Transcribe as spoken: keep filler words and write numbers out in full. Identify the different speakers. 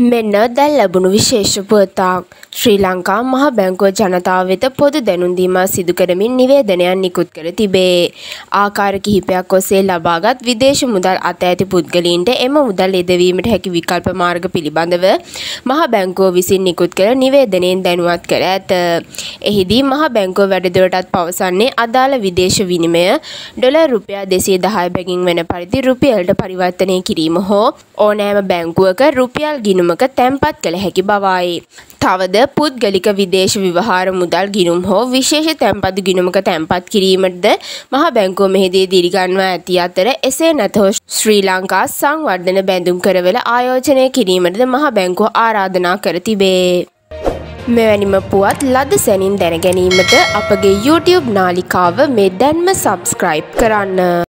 Speaker 1: මෙන්න දැන් ලැබුණු විශේෂ පුවතක්. ශ්‍රී ලංකා මහ බැංකුව ජනතාව වෙත පොදු දැනුම් දීමක් සිදු කරමින් නිවේදනයක් නිකුත් කර තිබේ. ආකාර කිහිපයක් ඔස්සේ ලබාගත් විදේශ මුදල් අත ඇති පුද්ගලයින්ට එම මුදල් යෙදවීමට හැකි විකල්ප මාර්ග පිළිබඳව මහ බැංකුව විසින් නිකුත් කළ නිවේදනයෙන් දැනුවත් කර ඇත. එහිදී මහ බැංකුව වැඩිදුරටත් පවසන්නේ අදාළ විදේශ විනිමය ඩොලර් රුපියල් දෙසිය දහය බැගින් වෙන පරිදි රුපියලට පරිවර්තනය කිරීම හෝ ඕනෑම බැංකුවක රුපියල් ගිණුමක තැන්පත් කළ හැකි බවයි. තවද පුද්ගලික විදේශ විවහාර මුදල් ගිණුම් හෝ විශේෂ තැන්පත් ගිණුමක තැන්පත් කිරීමටද මහ බැංකුව මෙහිදී දිරිගන්වා ඇති අතර එසේ නැතහොත් ශ්‍රී ලංකා සංවර්ධන බැඳුම් කරවල ආයෝජනය කිරීමටද මහ බැංකුව ආරාධනා කර තිබේ. මෙවැනිම පුවත් ලද සැනින් දැන ගැනීමට අපගේ YouTube නාලිකාව මේ දැන්ම සබ්ස්ක්‍රයිබ් කරන්න.